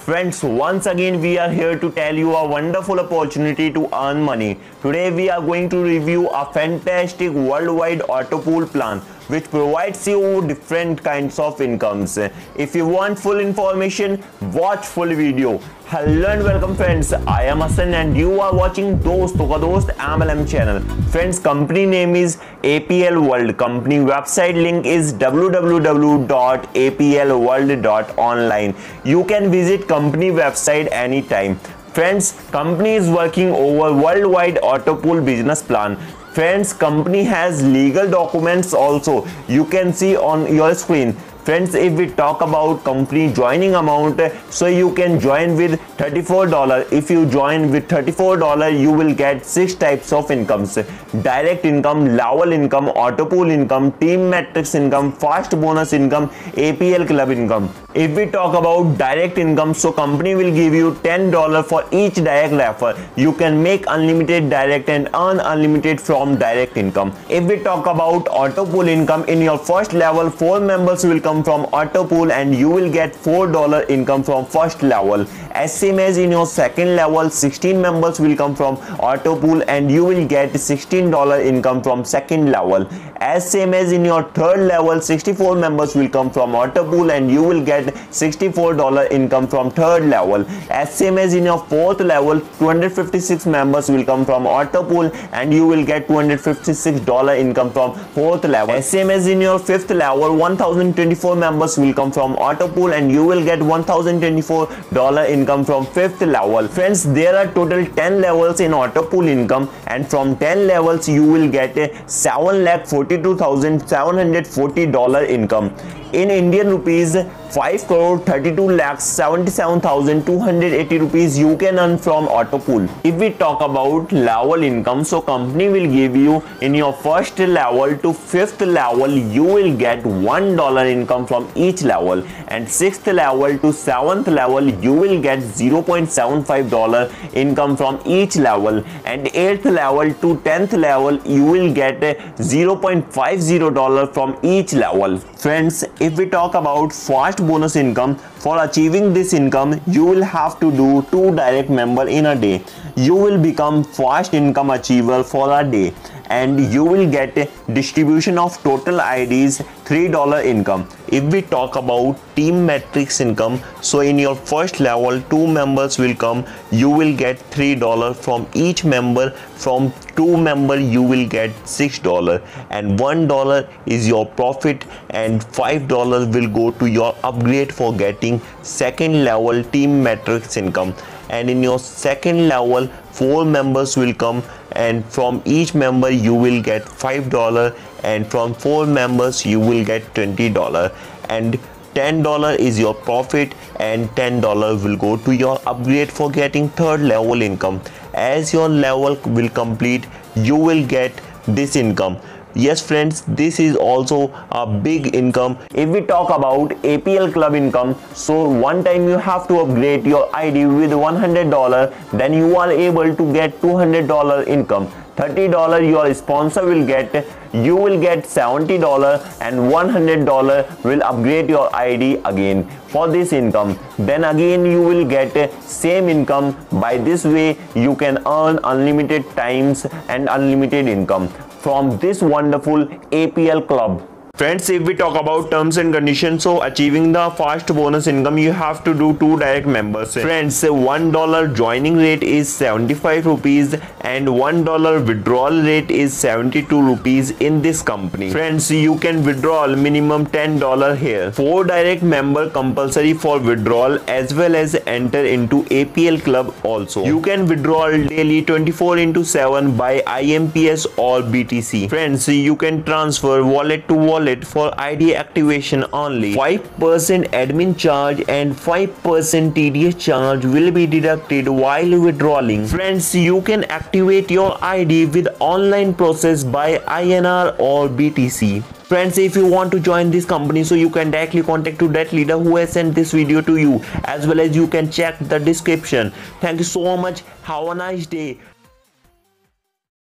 Friends, once again we are here to tell you a wonderful opportunity to earn money. Today we are going to review a fantastic worldwide auto pool plan which provides you different kinds of incomes. If you want full information, watch full video. Hello and welcome friends, I am Hassan and you are watching Doston Ka Dost MLM channel. Friends, company name is APL World. Company website link is www.aplworld.online. You can visit company website anytime. Friends, company is working over worldwide auto pool business plan. Friends, company has legal documents also. You can see on your screen. Friends, if we talk about company joining amount, so you can join with $34. If you join with $34, you will get 6 types of incomes: direct income, level income, auto pool income, team matrix income, fast bonus income, APL club income. If we talk about direct income, so company will give you $10 for each direct refer. You can make unlimited direct and earn unlimited from direct income. If we talk about auto pool income, in your first level, 4 members will come from auto pool and you will get $4 income from first level. As same as in your second level, 16 members will come from auto pool and you will get $16 income from second level. As same as in your third level, 64 members will come from auto pool and you will get $64 income from third level. As same as in your fourth level, 256 members will come from auto pool and you will get $256 income from fourth level. As same as in your fifth level, 1024 members will come from auto pool and you will get $1024 income from fifth level. Friends, there are total 10 levels in auto pool income and from 10 levels you will get a $7,42,740 income. In Indian rupees, 5,32,77,280 rupees you can earn from auto pool. If we talk about level income, so company will give you in your first level to fifth level you will get $1 income from each level, and sixth level to seventh level you will get $0.75 income from each level, and eighth level to 10th level you will get $0.50 from each level. Friends, if we talk about fast bonus income, for achieving this income you will have to do 2 direct member in a day. You will become fast income achiever for a day and you will get a distribution of total IDs $3 income. If we talk about team matrix income, so in your first level 2 members will come, you will get $3 from each member. From 2 member you will get $6 and $1 is your profit and $5 will go to your upgrade for getting second level team matrix income. And in your second level 4 members will come and from each member you will get $5 and from 4 members you will get $20 and $10 is your profit and $10 will go to your upgrade for getting third level income. As your level will complete you will get this income. Yes friends, this is also a big income. If we talk about APL club income, so one time you have to upgrade your ID with $100, then you are able to get $200 income. $30 your sponsor will get, you will get $70 and $100 will upgrade your ID again for this income. Then again you will get same income. By this way you can earn unlimited times and unlimited income from this wonderful APL club. Friends, if we talk about terms and conditions, so achieving the fast bonus income you have to do 2 direct members. Friends, $1 joining rate is 75 rupees and $1 withdrawal rate is 72 rupees in this company. Friends, you can withdraw minimum $10 here. 4 direct member compulsory for withdrawal as well as enter into APL club also. You can withdraw daily 24/7 by IMPS or BTC. Friends, you can transfer wallet to wallet for ID activation only. 5% admin charge and 5% TDS charge will be deducted while withdrawing. Friends, you can activate your ID with online process by INR or BTC. Friends, if you want to join this company, so you can directly contact to that leader who has sent this video to you, as well as you can check the description. Thank you so much. Have a nice day.